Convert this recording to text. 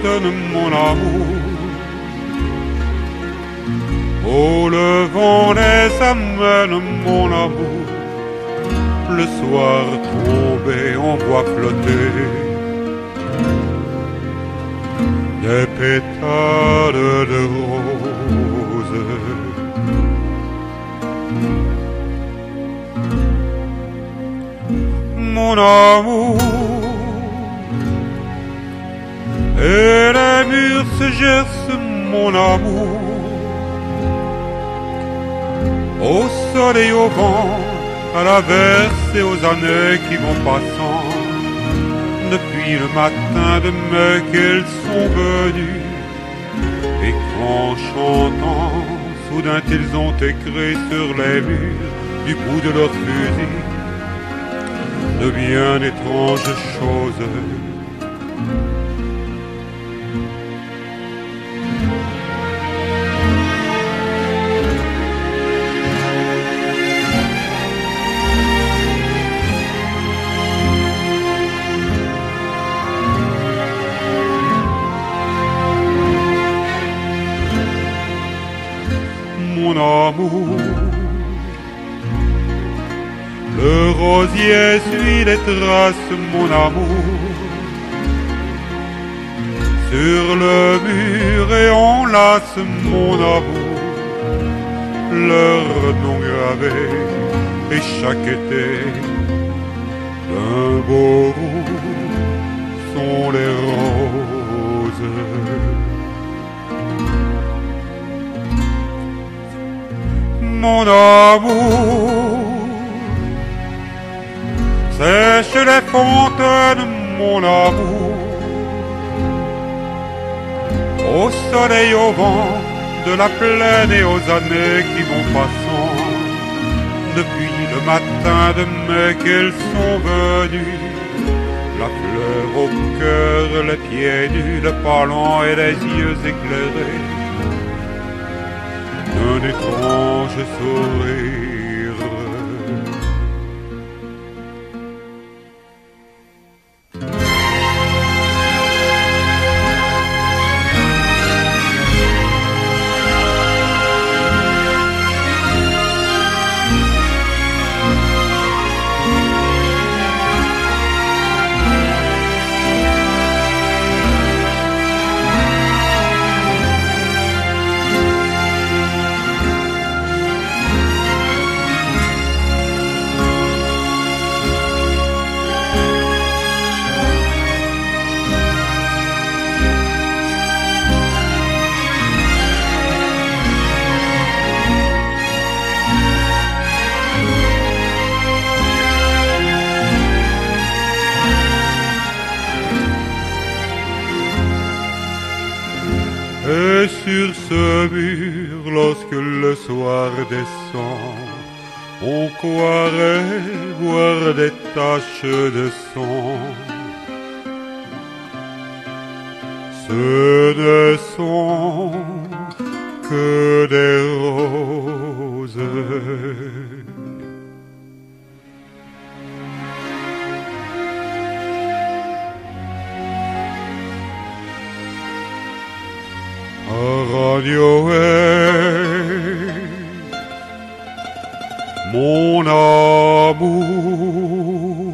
d'automne, mon amour. Au levant les amène, mon amour. Le soir tombé, on voit flotter des pétales de rose. Mon amour, et les murs se gercent, mon amour, au soleil, au vent, à la verse et aux années qui vont passant. Depuis le matin de mai qu'elles sont venues, et qu'en chantant, soudain ils ont écrit sur les murs, du bout de leur fusil, de bien étranges choses. Mon amour, le rosier suit les traces, mon amour, sur le mur et on lasse, mon amour, leur nom gravé, et chaque été, d'un beau roux sont les roses. Mon amour, sèche les fontaines, mon amour, au soleil, au vent, de la plaine et aux années qui vont passant. Depuis le matin de mai qu'elles sont venues, la fleur au cœur, les pieds nus, le pas lent et les yeux éclairés d'un étrange sourire. Et sur ce mur, lorsque le soir descend, on croirait voir des taches de sang. Ce ne sont que des roses. Radiohead, mon amour.